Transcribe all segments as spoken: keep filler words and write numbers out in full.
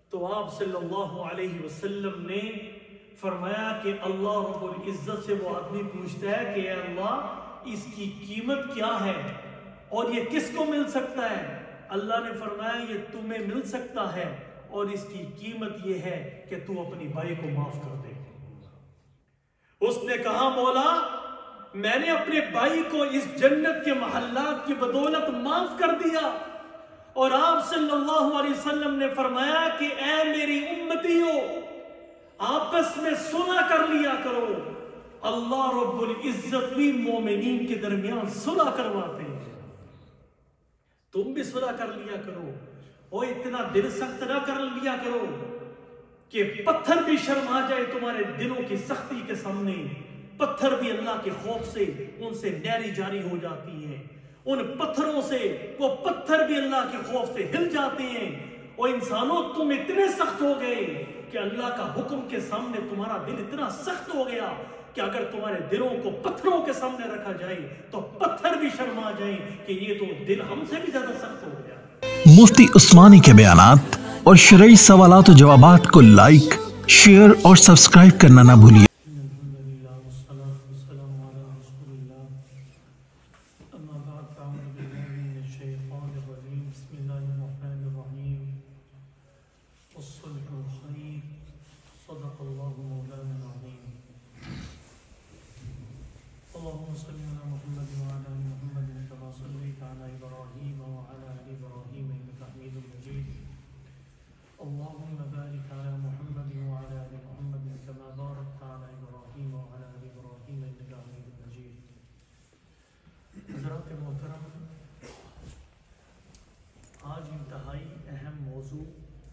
تو آپ صلی اللہ علیہ وسلم نے فرمایا کہ اللہ رب العزت سے وہ آدمی پوچھتا ہے کہ اے اللہ اس کی قیمت کیا ہے اور یہ کس کو مل سکتا ہے؟ اللہ نے فرمایا یہ تمہیں مل سکتا ہے اور اس کی قیمت یہ ہے کہ تو اپنی بھائی کو معاف کر دے۔ اس نے کہا مولا میں نے اپنے بھائی کو اس جنت کے محلات کی بدولت معاف کر دیا، اور آپ صلی اللہ علیہ وسلم نے فرمایا کہ اے میری امتیوں آپس میں صلح کر لیا کرو، اللہ رب العزت بھی مومنین کے درمیان صلح کرواتے ہیں، تم بھی صلح کر لیا کرو، اور اتنا دل سخت نہ کر لیا کرو کہ پتھر بھی شرما جائے تمہارے دلوں کی سختی کے سامنے۔ پتھر بھی اللہ کے خوف سے ان سے نہری جاری ہو جاتی ہیں، ان پتھروں سے وہ پتھر بھی اللہ کے خوف سے ہل جاتے ہیں، اور انسانوں تم اتنے سخت ہو گئے کہ اللہ کا حکم کے سامنے تمہارا دل اتنا سخت ہو گیا کہ اگر تمہارے دلوں کو پتھروں کے سامنے رکھا جائے تو پتھر بھی شرما جائیں کہ یہ تو دل ہم سے بھی زیادہ سخت ہو گیا۔ مفتی عثمانی کے بیانات اور شرعی سوالات و جوابات کو لائک، شیئر اور سبسکرائب کرنا نہ بھولیے۔ اللهم صل على محمد وعلى ال محمد كما صليت على ابراهيم وعلى ال ابراهيم انك حميد مجيد اللهم بارك على محمد وعلى ال محمد كما باركت على ابراهيم وعلى ال ابراهيم انك حميد مجيد۔ حضرات محترم، آج انتہائی اہم موضوع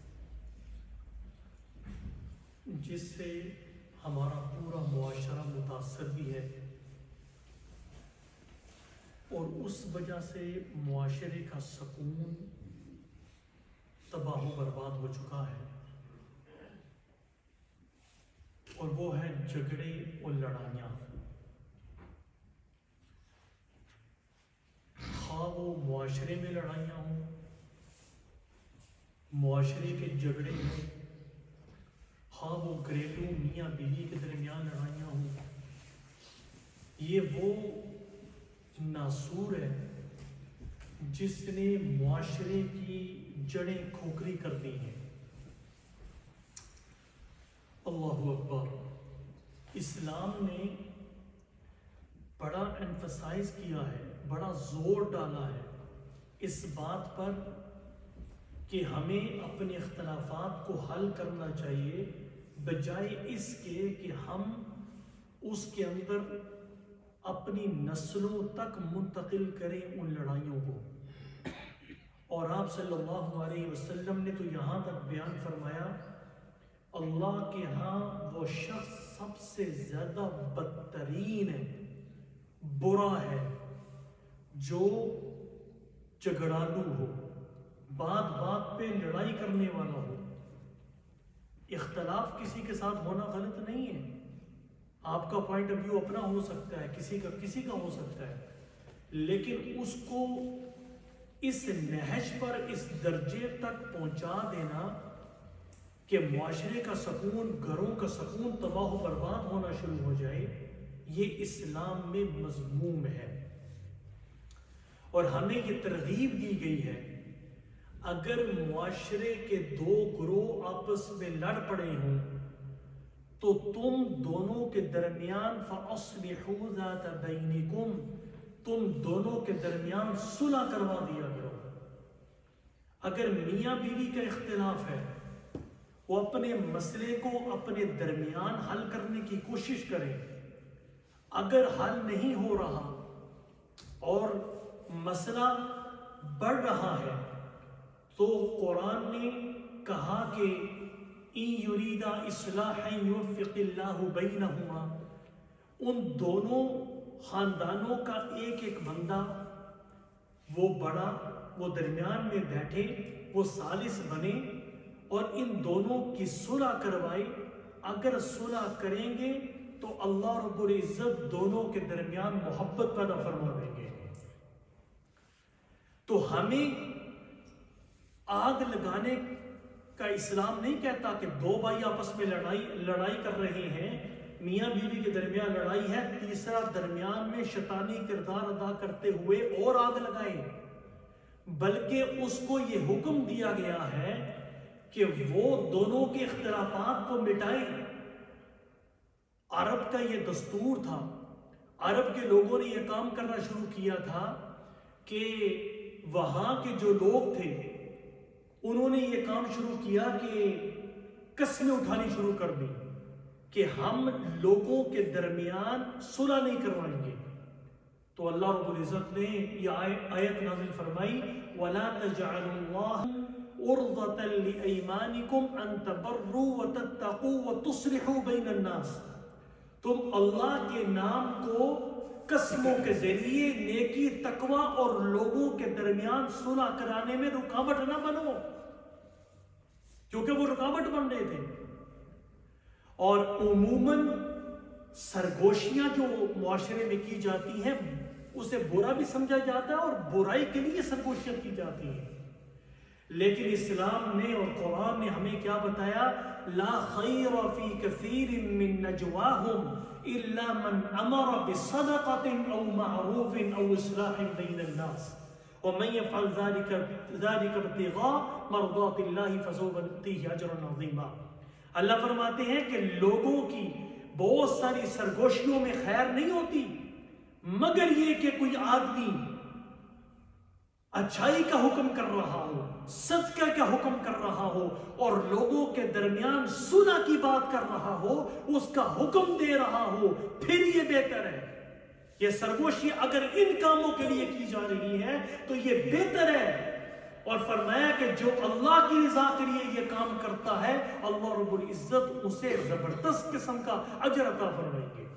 جس سے ہمارا پورا معاشرہ متاثر بھی ہے اور اس وجہ سے معاشرے کا سکون تباہ و برباد ہو چکا ہے، اور وہ ہے جھگڑے اور لڑائیاں، خواہ وہ معاشرے میں لڑائیاں ہوں، معاشرے کے جھگڑے ہوں، خواہ وہ گھریلو میاں بیوی کے درمیان لڑائیاں ہوں۔ یہ وہ ناسور ہے جس نے معاشرے کی جڑیں کھوکھری کر دی ہیں۔ اللہ اکبر۔ اسلام نے بڑا ایمفسائز کیا ہے، بڑا زور ڈالا ہے اس بات پر کہ ہمیں اپنے اختلافات کو حل کرنا چاہیے، بجائے اس کے کہ ہم اس کے اندر اپنی نسلوں تک منتقل کریں ان لڑائیوں کو۔ اور آپ صلی اللہ علیہ وسلم نے تو یہاں تک بیان فرمایا اللہ کے ہاں وہ شخص سب سے زیادہ بدترین ہے، برا ہے، جو جھگڑالو ہو، بات بات پہ لڑائی کرنے والا ہو۔ اختلاف کسی کے ساتھ ہونا غلط نہیں ہے، آپ کا پوائنٹ آف ویو اپنا ہو سکتا ہے، کسی کا کسی کا ہو سکتا ہے، لیکن اس کو اس نہج پر اس درجے تک پہنچا دینا کہ معاشرے کا سکون، گھروں کا سکون تباہ و برباد ہونا شروع ہو جائے، یہ اسلام میں مذموم ہے، اور ہمیں یہ ترغیب دی گئی ہے اگر معاشرے کے دو گروہ آپس میں لڑ پڑے ہوں تو تم دونوں کے درمیان فَأَصْلِحُوا ذَاتَ بَيْنِكُمْ، تم دونوں کے درمیان صلح کروا دیا کرو۔ اگر میاں بیوی کا اختلاف ہے وہ اپنے مسئلے کو اپنے درمیان حل کرنے کی کوشش کریں، اگر حل نہیں ہو رہا اور مسئلہ بڑھ رہا ہے تو قرآن نے کہا کہ اِن یریدا اصلاحا یوفق اللہ بینہما، ان دونوں خاندانوں کا ایک ایک بندہ، وہ بڑا، وہ درمیان میں بیٹھے، وہ ثالث بنے اور ان دونوں کی صلح کروائے۔ اگر صلح کریں گے تو اللہ رب العزت دونوں کے درمیان محبت پیدا فرما دیں گے۔ تو ہمیں آگ لگانے کا اسلام نہیں کہتا کہ دو بھائی آپس میں لڑائی لڑائی کر رہے ہیں، میاں بیوی کے درمیان لڑائی ہے، تیسرا درمیان میں شیطانی کردار ادا کرتے ہوئے اور آگ لگائے، بلکہ اس کو یہ حکم دیا گیا ہے کہ وہ دونوں کے اختلافات کو مٹائے۔ عرب کا یہ دستور تھا، عرب کے لوگوں نے یہ کام کرنا شروع کیا تھا کہ وہاں کے جو لوگ تھے انہوں نے یہ کام شروع کیا کہ قسمیں اٹھانی شروع کر دی کہ ہم لوگوں کے درمیان صلح نہیں کروائیں گے۔ تو اللہ رب العزت نے یہ آیت نازل فرمائی وَلَا تَجْعَلُوا اللَّهَ عُرْضَةً لِأَيْمَانِكُمْ أَن تَبَرُّوا وَتَتَّقُوا وَتُصْلِحُوا بَيْنَ النَّاسِ، تم اللہ کے نام کو قسموں کے ذریعے نیکی، تقوی اور لوگوں کے درمیان صلح کرانے میں رکاوٹ نہ بنو، کیونکہ وہ رکاوٹ بن رہے تھے۔ اور عموماً سرگوشیاں جو معاشرے میں کی جاتی ہیں اسے برا بھی سمجھا جاتا ہے اور برائی کے لیے سرگوشیاں کی جاتی ہیں، لیکن اسلام نے اور قرآن نے ہمیں کیا بتایا؟ لا خیر فی کثیر من نجواہم الا من امر بصدقۃ او معروف او اصلاح بین الناس ومن يفعل ذلك ذلك ابتغاء مرضات اللہ فسوف نؤتیہ اجرا عظیما۔ اللہ فرماتے ہیں کہ لوگوں کی بہت ساری سرگوشیوں میں خیر نہیں ہوتی مگر یہ کہ کوئی آدمی اچھائی کا حکم کر رہا ہو، صدقہ کا حکم کر رہا ہو اور لوگوں کے درمیان صلح کی بات کر رہا ہو، اس کا حکم دے رہا ہو، پھر یہ بہتر ہے۔ یہ سرگوشی اگر ان کاموں کے لیے کی جا رہی ہے تو یہ بہتر ہے، اور فرمایا کہ جو اللہ کی رضا کے لیے یہ کام کرتا ہے اللہ رب العزت اسے زبردست قسم کا اجر عطا فرمائیں گے۔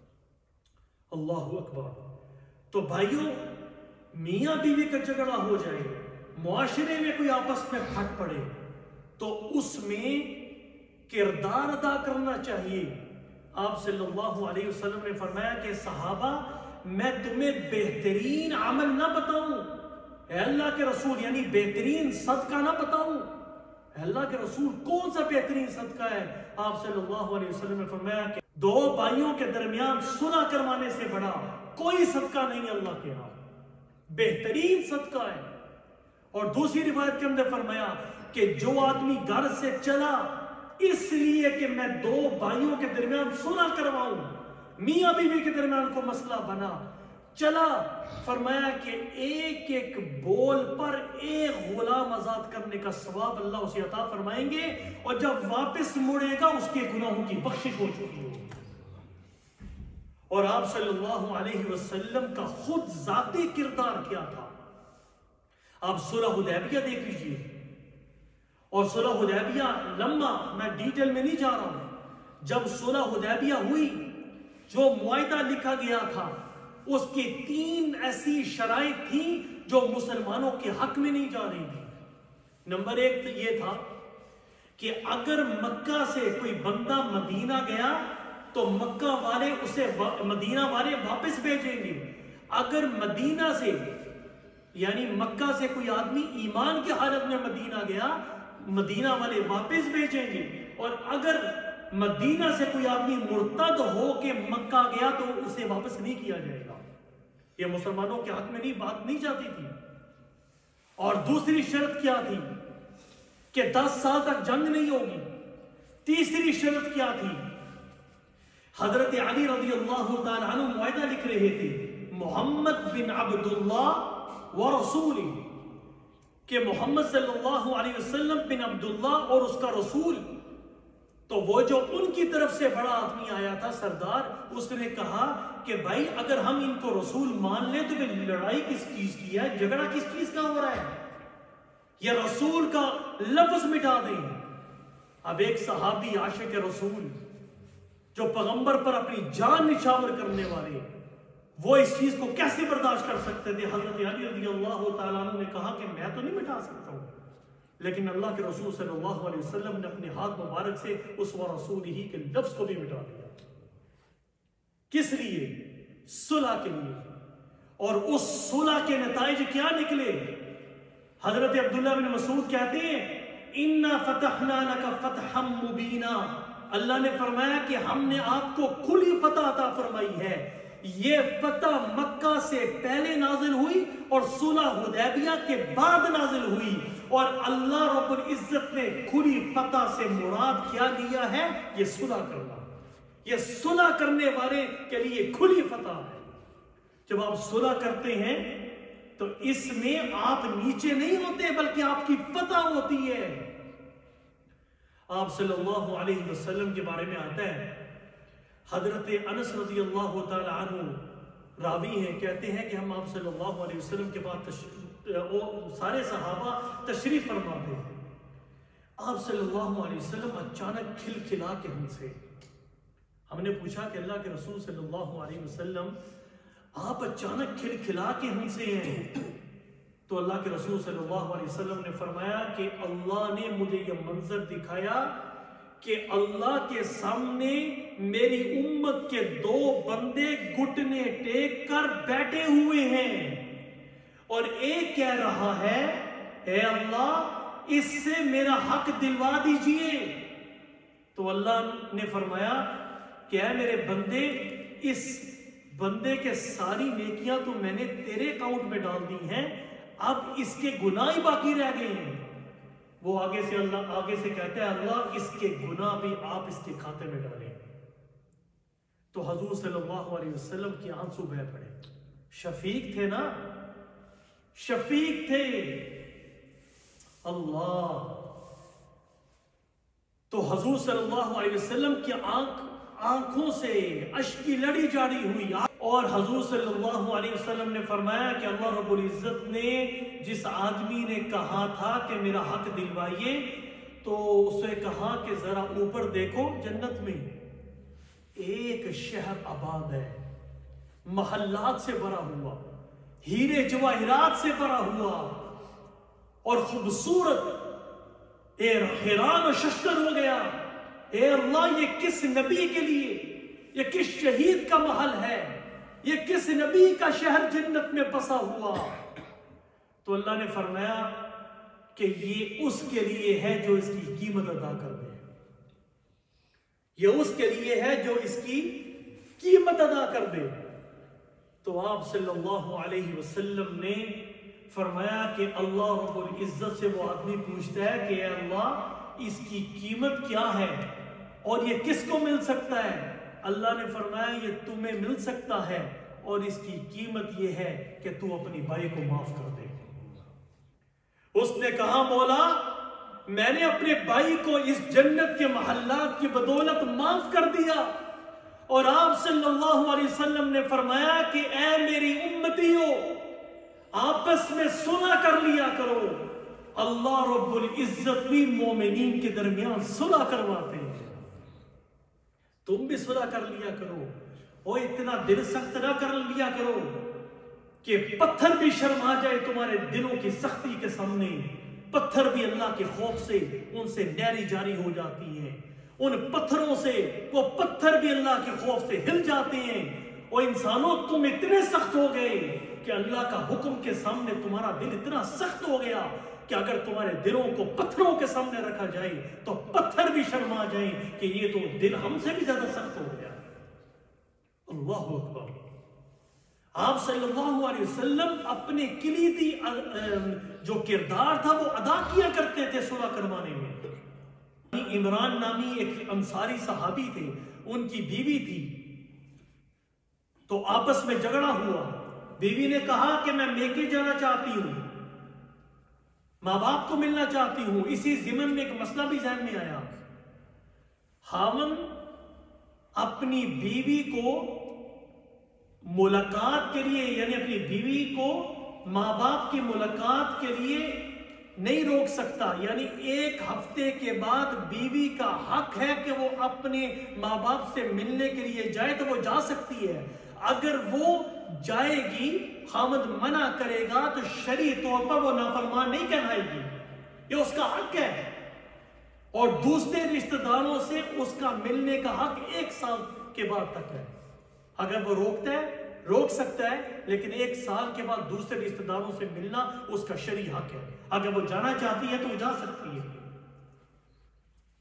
اللہ اکبر۔ تو بھائیوں، میاں بیوی کا جھگڑا ہو جائے، معاشرے میں کوئی آپس میں پھٹ پڑے تو اس میں کردار ادا کرنا چاہیے۔ آپ صلی اللہ علیہ وسلم نے فرمایا کہ صحابہ میں تمہیں بہترین عمل نہ بتاؤں؟ اے اللہ کے رسول، یعنی بہترین صدقہ نہ بتاؤں؟ اے اللہ کے رسول کون سا بہترین صدقہ ہے؟ آپ صلی اللہ علیہ وسلم نے فرمایا کہ دو بھائیوں کے درمیان صلح کروانے سے بڑا کوئی صدقہ نہیں اللہ کے ہاں، بہترین صدقہ ہے۔ اور دوسری روایت کے اندر فرمایا کہ جو آدمی گھر سے چلا اس لیے کہ میں دو بھائیوں کے درمیان صلح کرواؤں، میاں بیوی کے درمیان کو مسئلہ بنا، چلا، فرمایا کہ ایک ایک بول پر ایک غلام آزاد کرنے کا ثواب اللہ اسے عطا فرمائیں گے، اور جب واپس مڑے گا اس کے گناہوں کی بخشش ہو چکی ہوگی۔ اور آپ صلی اللہ علیہ وسلم کا خود ذاتی کردار کیا تھا؟ آپ صلح حدیبیہ دیکھ لیجئے، اور صلح حدیبیہ لمبا، میں ڈیٹیل میں نہیں جا رہا ہوں۔ جب صلح حدیبیہ ہوئی، جو معاہدہ لکھا گیا تھا اس کی تین ایسی شرائط تھیں جو مسلمانوں کے حق میں نہیں جا رہی تھی۔ نمبر ایک تو یہ تھا کہ اگر مکہ سے کوئی بندہ مدینہ گیا تو مکہ والے اسے مدینہ والے واپس بھیجیں گے، اگر مدینہ سے یعنی مکہ سے کوئی آدمی ایمان کی حالت میں مدینہ گیا مدینہ والے واپس بھیجیں گے، اور اگر مدینہ سے کوئی آدمی مرتد ہو کے مکہ گیا تو اسے واپس نہیں کیا جائے گا۔ یہ مسلمانوں کے حق میں نہیں بات نہیں جاتی تھی۔ اور دوسری شرط کیا تھی کہ دس سال تک جنگ نہیں ہوگی۔ تیسری شرط کیا تھی؟ حضرت علی رضی اللہ تعالیٰ عنہ معاہدہ لکھ رہے تھے، محمد بن عبداللہ ورسولہ، کہ محمد صلی اللہ علیہ وسلم بن عبداللہ اور اس کا رسول۔ تو وہ جو ان کی طرف سے بڑا آدمی آیا تھا سردار، اس نے کہا کہ بھائی اگر ہم ان کو رسول مان لیں تو پھر لڑائی کس چیز کی ہے، جھگڑا کس چیز کا ہو رہا ہے، یہ رسول کا لفظ مٹا دیں۔ اب ایک صحابی عاشق رسول جو پیغمبر پر اپنی جان نچھاور کرنے والے، وہ اس چیز کو کیسے برداشت کر سکتے تھے؟ حضرت علی رضی اللہ تعالیٰ عنہ نے کہا کہ میں تو نہیں مٹا سکتا ہوں، لیکن اللہ کے رسول صلی اللہ علیہ وسلم نے اپنے ہاتھ مبارک سے اس و رسول ہی کے لفظ کو بھی مٹا دیا۔ کس لیے؟ صلح کے لیے۔ اور اس صلح کے نتائج کیا نکلے؟ حضرت عبداللہ بن مسعود کہتے ہیں اِنَّا فَتَحْنَا لَكَ فَتْحًا مُبِينًا، اللہ نے فرمایا کہ ہم نے آپ کو کھلی فتح عطا فرمائی ہے۔ یہ فتح مکہ سے پہلے نازل ہوئی اور صلح حدیبیہ کے بعد نازل ہوئی، اور اللہ رب العزت نے کھلی فتح سے مراد کیا لیا ہے؟ یہ صلح کرنا، یہ صلح کرنے والے کے لیے کھلی فتح ہے۔ جب آپ صلح کرتے ہیں تو اس میں آپ نیچے نہیں ہوتے بلکہ آپ کی فتح ہوتی ہے۔ آپ صلی اللہ علیہ وسلم کے بارے میں آتا ہے، حضرت انس رضی اللہ تعالی عنہ راوی ہیں، کہتے ہیں کہ ہم آپ صلی اللہ علیہ وسلم کے بعد سارے صحابہ تشریف فرماتے ہیں، آپ صلی اللہ علیہ وسلم اچانک کھل کھلا کے ہنسے۔ ہم نے پوچھا کہ اللہ کے رسول صلی اللہ علیہ وسلم آپ اچانک کھل کھلا کے ہنسے ہیں؟ تو اللہ کے رسول صلی اللہ علیہ وسلم نے فرمایا کہ اللہ نے مجھے یہ منظر دکھایا کہ اللہ کے سامنے میری امت کے دو بندے گھٹنے ٹیک کر بیٹھے ہوئے ہیں، اور ایک کہہ رہا ہے اے اللہ اس سے میرا حق دلوا دیجئے۔ تو اللہ نے فرمایا کہ اے میرے بندے، اس بندے کے ساری نیکیاں تو میں نے تیرے اکاؤنٹ میں ڈال دی ہیں، اب اس کے گناہ ہی باقی رہ گئے ہیں۔ وہ آگے سے اللہ آگے سے کہتا ہے اللہ اس کے گناہ بھی آپ اس کے کھاتے میں ڈالیں۔ تو حضور صلی اللہ علیہ وسلم کی آنسو بہہ پڑے۔ شفیق تھے نا، شفیق تھے اللہ۔ تو حضور صلی اللہ علیہ وسلم کی آنکھ آنکھوں سے اشک کی لڑی جاری ہوئی، اور حضور صلی اللہ علیہ وسلم نے فرمایا کہ اللہ رب العزت نے جس آدمی نے کہا تھا کہ میرا حق دلوائیے، تو اسے کہا کہ ذرا اوپر دیکھو، جنت میں ایک شہر آباد ہے، محلات سے بھرا ہوا، ہیرے جواہرات سے بھرا ہوا اور خوبصورت۔ اے حیران و ششدر ہو گیا، اے اللہ یہ کس نبی کے لیے، یہ کس شہید کا محل ہے، یہ کس نبی کا شہر جنت میں بسا ہوا؟ تو اللہ نے فرمایا کہ یہ اس کے لیے ہے جو اس کی قیمت ادا کر دے، یہ اس کے لیے ہے جو اس کی قیمت ادا کر دے۔ تو آپ صلی اللہ علیہ وسلم نے فرمایا کہ اللہ رب العزت سے وہ آدمی پوچھتا ہے کہ اے اللہ اس کی قیمت کیا ہے اور یہ کس کو مل سکتا ہے؟ اللہ نے فرمایا یہ تمہیں مل سکتا ہے، اور اس کی قیمت یہ ہے کہ تو اپنی بھائی کو معاف کر دے۔ اس نے کہا مولا میں نے اپنے بھائی کو اس جنت کے محلات کی بدولت معاف کر دیا، اور آپ صلی اللہ علیہ وسلم نے فرمایا کہ اے میری امتیوں آپس میں صلح کر لیا کرو، اللہ رب العزت بھی مومنین کے درمیان صلح کرواتے ہیں، تم بھی صلح کر لیا کرو، اور اتنا دل سخت نہ کر لیا کرو کہ پتھر بھی شرما جائے تمہارے دلوں کی سختی کے سامنے۔ پتھر بھی اللہ کے خوف سے ان سے نہری جاری ہو جاتی ہیں، ان پتھروں سے وہ پتھر بھی اللہ کے خوف سے ہل جاتے ہیں۔ اور انسانوں تم اتنے سخت ہو گئے کہ اللہ کا حکم کے سامنے تمہارا دل اتنا سخت ہو گیا کہ اگر تمہارے دلوں کو پتھروں کے سامنے رکھا جائے تو پتھر بھی شرما جائیں کہ یہ تو دل ہم سے بھی زیادہ سخت ہو گیا۔ اللہ اکبر۔ آپ صلی اللہ علیہ وسلم اپنے کلیدی جو کردار تھا وہ ادا کیا کرتے تھے صلح کروانے میں۔ عمران نامی ایک انصاری صحابی تھے، ان کی بیوی تھی، تو آپس میں جھگڑا ہوا۔ بیوی نے کہا کہ میں میکے جانا چاہتی ہوں، ماں باپ کو ملنا چاہتی ہوں۔ اسی ضمن میں ایک مسئلہ بھی ذہن میں آیا، خاوند اپنی بیوی کو ملاقات کے لیے، یعنی اپنی بیوی کو ماں باپ کی ملاقات کے لیے نہیں روک سکتا، یعنی ایک ہفتے کے بعد بیوی کا حق ہے کہ وہ اپنے ماں باپ سے ملنے کے لیے جائے تو وہ جا سکتی ہے۔ اگر وہ جائے گی، خامد منع کرے گا تو شرعی طور پر وہ نافرمان نہیں کہلائے گی، یہ اس کا حق ہے۔ اور دوسرے رشتہ داروں سے اس کا ملنے کا حق ایک سال کے بعد تک ہے۔ اگر وہ روکتا ہے روک سکتا ہے، لیکن ایک سال کے بعد دوسرے رشتہ داروں سے ملنا اس کا شرعی حق ہے۔ اگر وہ جانا چاہتی ہے تو وہ جا سکتی ہے۔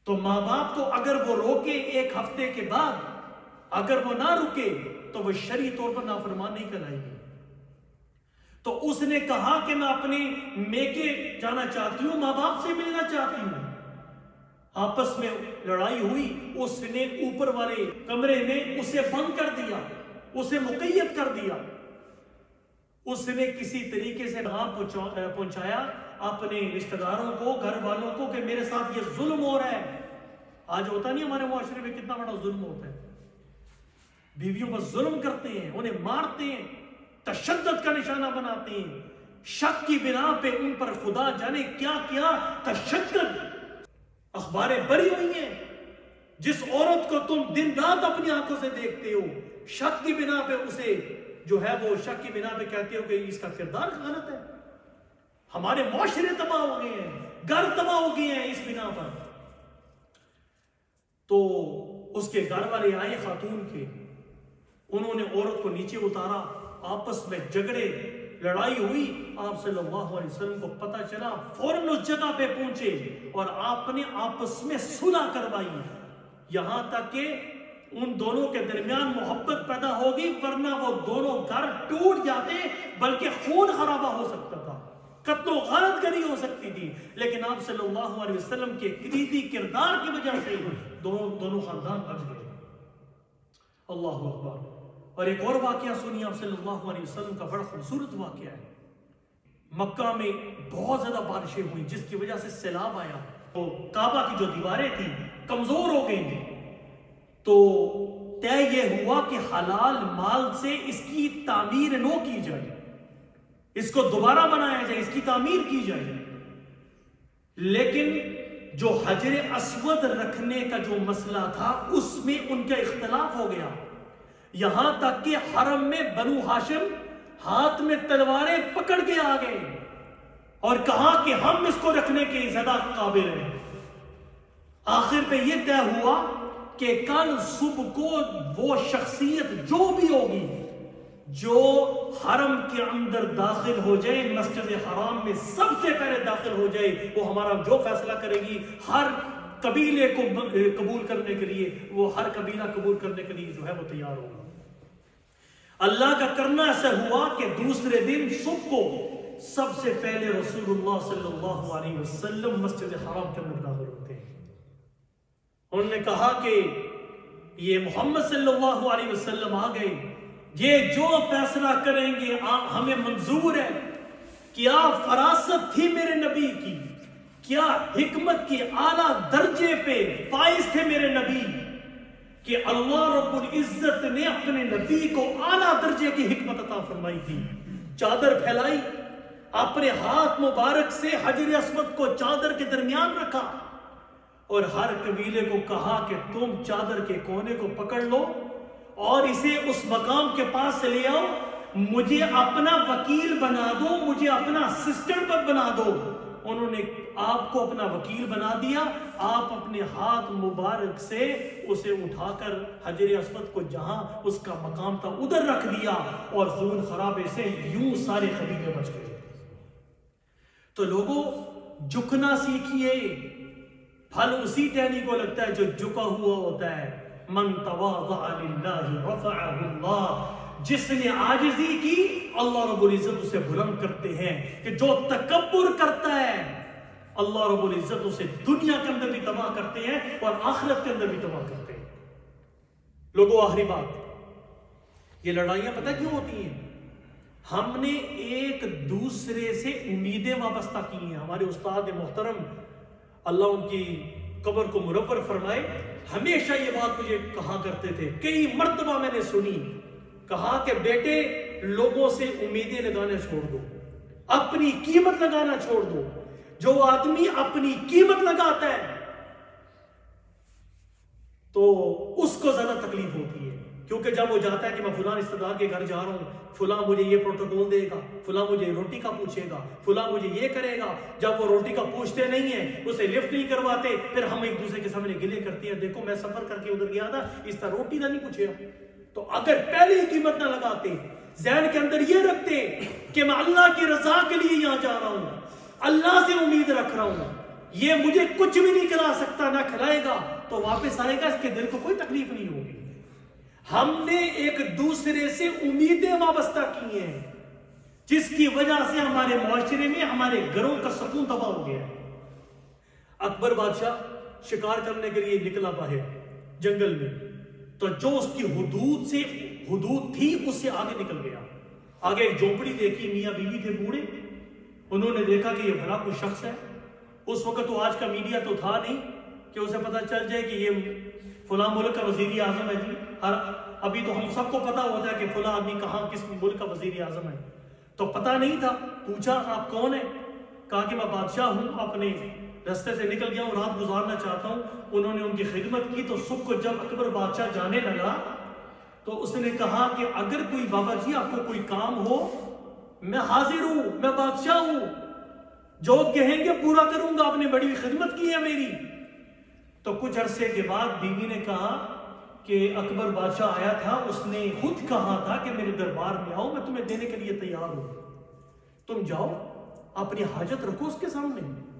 تو ماں باپ کو اگر وہ روکے ایک ہفتے کے بعد، اگر وہ نہ رکے تو وہ شرعی طور پر نافرمان نہیں کہلائے گی۔ تو اس نے کہا کہ میں اپنے میکے جانا چاہتی ہوں، ماں باپ سے ملنا چاہتی ہوں۔ آپس میں لڑائی ہوئی، اس نے اوپر والے کمرے میں اسے بند کر دیا، اسے مقید کر دیا۔ اس نے کسی طریقے سے پیغام پہنچایا اپنے رشتہ داروں کو، گھر والوں کو کہ میرے ساتھ یہ ظلم ہو رہا ہے۔ آج ہوتا نہیں ہمارے معاشرے میں کتنا بڑا ظلم ہوتا ہے، بیویوں پر ظلم کرتے ہیں، انہیں مارتے ہیں، تشدد کا نشانہ بناتے ہیں، شک کی بنا پہ ان پر خدا جانے کیا کیا تشدد۔ اخباریں بری ہوئی ہیں، جس عورت کو تم دن رات اپنی آنکھوں سے دیکھتے ہو، شک کی بنا پہ اسے جو ہے وہ شک کی بنا پہ کہتے ہو کہ اس کا کردار غلط ہے۔ ہمارے معاشرے تباہ ہو گئے ہیں، گھر تباہ ہو گئے ہیں اس بنا پر۔ تو اس کے گھر والے آئے خاتون کے، انہوں نے عورت کو نیچے اتارا، آپس میں جھگڑے، لڑائی ہوئی۔ آپ صلی اللہ علیہ وسلم کو پتہ چلا، فوراً اس جگہ پہ پہنچے اور آپ نے آپس میں صلح کروائی، یہاں تک کہ ان دونوں کے درمیان محبت پیدا ہوگی، ورنہ وہ دونوں گھر ٹوٹ جاتے بلکہ خون خرابہ ہو سکتا تھا، قتل و غارت گری ہو سکتی تھی۔ لیکن آپ صلی اللہ علیہ وسلم کے کلیدی کردار کی وجہ سے دونوں دونوں خاندان بچ گئے۔ اللہ اکبر۔ اور ایک اور واقعہ سنیے آپ صلی اللہ علیہ وسلم کا، بڑا خوبصورت واقعہ ہے۔ مکہ میں بہت زیادہ بارشیں ہوئی جس کی وجہ سے سیلاب آیا، تو کعبہ کی جو دیواریں تھیں کمزور ہو گئی تھیں، تو طے یہ ہوا کہ حلال مال سے اس کی تعمیر نو کی جائے، اس کو دوبارہ بنایا جائے، اس کی تعمیر کی جائے۔ لیکن جو حجر اسود رکھنے کا جو مسئلہ تھا اس میں ان کا اختلاف ہو گیا، یہاں تک کہ حرم میں بنو ہاشم ہاتھ میں تلواریں پکڑ کے آ گئے اور کہا کہ ہم اس کو رکھنے کے زیادہ قابل ہیں۔ آخر پہ یہ طے ہوا کہ کل صبح کو وہ شخصیت جو بھی ہوگی جو حرم کے اندر داخل ہو جائے، مسجد حرام میں سب سے پہلے داخل ہو جائے، وہ ہمارا جو فیصلہ کرے گی، ہر قبیلے کو قبول کرنے کے لیے، وہ ہر قبیلہ قبول کرنے کے لیے جو ہے وہ تیار ہوگا۔ اللہ کا کرنا ایسا ہوا کہ دوسرے دن صبح کو سب سے پہلے رسول اللہ صلی اللہ علیہ وسلم مسجد حرام کے اندر داخل ہوتے ہیں۔ انہوں نے کہا کہ یہ محمد صلی اللہ علیہ وسلم آ گئے، یہ جو فیصلہ کریں گے ہمیں منظور ہے۔ کیا فراست تھی میرے نبی کی، کیا حکمت کی اعلیٰ درجے پہ فائز تھے میرے نبی کہ اللہ رب العزت نے اپنے نبی کو اعلیٰ درجے کی حکمت عطا فرمائی تھی۔ چادر پھیلائی، اپنے ہاتھ مبارک سے حجر اسود کو چادر کے درمیان رکھا اور ہر قبیلے کو کہا کہ تم چادر کے کونے کو پکڑ لو اور اسے اس مقام کے پاس سے لے آؤ، مجھے اپنا وکیل بنا دو، مجھے اپنا اسسٹنٹ بنا دو۔ انہوں نے آپ کو اپنا وکیل بنا دیا، آپ اپنے ہاتھ مبارک سے اسے اٹھا کر حجر اسود کو جہاں اس کا مقام تھا ادھر رکھ دیا اور خون خرابے سے یوں سارے قبیلے بچ گئے۔ تو لوگوں جھکنا سیکھیے، پھل اسی ٹہنی کو لگتا ہے جو جھکا ہوا ہوتا ہے۔ من تواضع للہ رفعہ اللہ، جس نے عاجزی کی اللہ رب العزت اسے بلند کرتے ہیں۔ کہ جو تکبر کرتا ہے اللہ رب العزت اسے دنیا کے اندر بھی تباہ کرتے ہیں اور آخرت کے اندر بھی تباہ کرتے ہیں۔ لوگوں آخری بات، یہ لڑائیاں پتہ کیوں ہوتی ہیں؟ ہم نے ایک دوسرے سے امیدیں وابستہ کی ہیں۔ ہمارے استاد محترم اللہ ان کی قبر کو منور فرمائے، ہمیشہ یہ بات مجھے کہا کرتے تھے، کئی مرتبہ میں نے سنی، کہا کہ بیٹے لوگوں سے امیدیں لگانا چھوڑ دو، اپنی قیمت لگانا چھوڑ دو۔ جو آدمی اپنی قیمت لگاتا ہے تو اس کو زیادہ تکلیف ہوتی ہے، کیونکہ جب وہ جاتا ہے کہ میں فلاں رشتہ دار کے گھر جا رہا ہوں، فلاں مجھے یہ پروٹوکول دے گا، فلاں مجھے روٹی کا پوچھے گا، فلاں مجھے یہ کرے گا، جب وہ روٹی کا پوچھتے نہیں ہیں، اسے لفٹ نہیں کرواتے، پھر ہم ایک دوسرے کے سامنے گلے کرتے ہیں، دیکھو میں سفر کر کے ادھر گیا تھا، اس طرح روٹی نہ نہیں پوچھے۔ تو اگر پہلے ہی قیمت نہ لگاتے، ذہن کے اندر یہ رکھتے کہ میں اللہ کی رضا کے لیے یہاں جا رہا ہوں، اللہ سے امید رکھ رہا ہوں، یہ مجھے کچھ بھی نہیں کھلا سکتا، نہ کھلائے گا، تو واپس آئے گا، اس کے دل کو کوئی تکلیف نہیں ہوگی۔ ہم نے ایک دوسرے سے امیدیں وابستہ کی ہیں، جس کی وجہ سے ہمارے معاشرے میں ہمارے گھروں کا سکون تباہ ہو گیا ہے۔ اکبر بادشاہ شکار کرنے کے لیے نکلا باہر جنگل میں، تو جو اس کی حدود سے حدود تھی اس سے آگے نکل گیا۔ آگے ایک جھونپڑی دیکھی، میاں بیوی تھے بوڑھے، انہوں نے دیکھا کہ یہ بھلا کوئی شخص ہے۔ اس وقت تو آج کا میڈیا تو تھا نہیں کہ اسے پتہ چل جائے کہ یہ فلاں ملک کا وزیر اعظم ہے جی، ہر ابھی تو ہم سب کو پتہ ہوتا ہے کہ فلاں آدمی کہاں کس ملک کا وزیر اعظم ہے، تو پتہ نہیں تھا۔ پوچھا آپ کون ہیں؟ کہا کہ میں بادشاہ ہوں، اپنے رستے سے نکل گیا ہوں، رات گزارنا چاہتا ہوں۔ انہوں نے ان کی خدمت کی، تو صبح کو جب اکبر بادشاہ جانے لگا تو اس نے کہا کہ اگر کوئی بابا جی آپ کو کوئی کام ہو، میں حاضر ہوں، میں بادشاہ ہوں، جو کہیں گے پورا کروں گا، آپ نے بڑی خدمت کی ہے میری۔ تو کچھ عرصے کے بعد بیوی نے کہا کہ اکبر بادشاہ آیا تھا، اس نے خود کہا تھا کہ میرے دربار میں آؤ، میں تمہیں دینے کے لیے تیار ہوں، تم جاؤ اپنی حاجت رکھو اس کے سامنے۔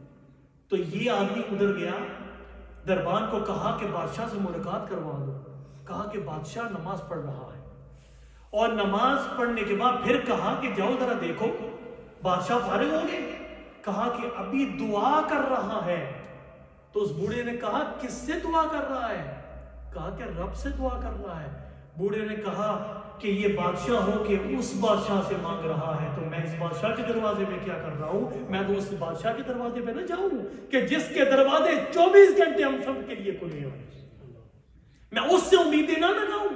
تو یہ آدمی ادھر گیا، دربان کو کہا کہ بادشاہ سے ملاقات کروا دو۔ کہا کہ بادشاہ نماز پڑھ رہا ہے، اور نماز پڑھنے کے بعد پھر کہا کہ جاؤ ذرا دیکھو بادشاہ فارغ ہو گئے۔ کہا کہ ابھی دعا کر رہا ہے۔ تو اس بوڑھے نے کہا کس سے دعا کر رہا ہے؟ کہا کہ رب سے دعا کر رہا ہے۔ بوڑھے نے کہا کہ یہ بادشاہ ہو کہ اس بادشاہ سے مانگ رہا ہے، تو میں اس بادشاہ کے دروازے پہ کیا کر رہا ہوں؟ میں تو اس بادشاہ کے دروازے پہ نہ جاؤں کہ جس کے دروازے چوبیس گھنٹے ہم سب کے لیے کھلے ہوئے، میں اس سے امیدیں نہ لگاؤں۔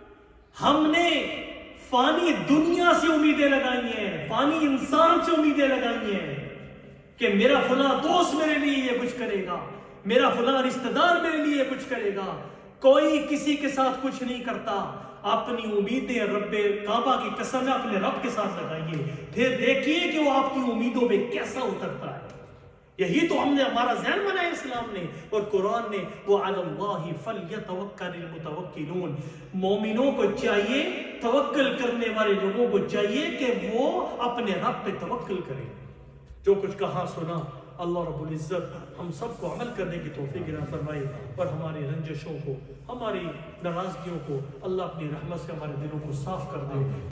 ہم نے فانی دنیا سے امیدیں لگائی ہیں، فانی انسان سے امیدیں لگائی ہیں کہ میرا فلاں دوست میرے لیے یہ کچھ کرے گا، میرا فلاں رشتہ دار میرے لیے کچھ کرے گا۔ کوئی کسی کے ساتھ کچھ نہیں کرتا۔ اپنی امیدیں رب کعبہ کی قسم اپنے رب کے ساتھ لگائیے، پھر دیکھیے کہ وہ آپ کی امیدوں پہ کیسا اترتا ہے۔ یہی تو ہم نے ہمارا ذہن بنایا اسلام نے اور قرآن نے، وَعَلَى اللَّهِ فَلْيَتَوَكَّلِ الْمُتَوَكِّلُونَ۔ مومنوں کو چاہیے، توکل کرنے والے لوگوں کو چاہیے کہ وہ اپنے رب پہ توکل کریں۔ جو کچھ کہا سنا، اللہ رب العزت ہم سب کو عمل کرنے کی توفیق عطا فرمائے، اور ہماری رنجشوں کو، ہماری ناراضگیوں کو اللہ اپنی رحمت سے ہمارے دلوں کو صاف کر دے۔